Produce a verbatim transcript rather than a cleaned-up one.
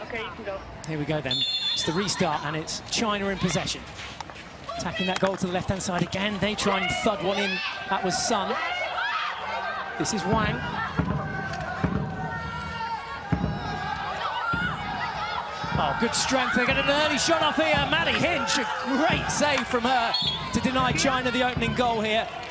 Okay, you can go. Here we go then. It's the restart, and it's China in possession. Attacking that goal to the left-hand side again. They try and thud one in. That was Sun. This is Wang. Oh, good strength. They get an early shot off here. Maddie Hinch, a great save from her to deny China the opening goal here.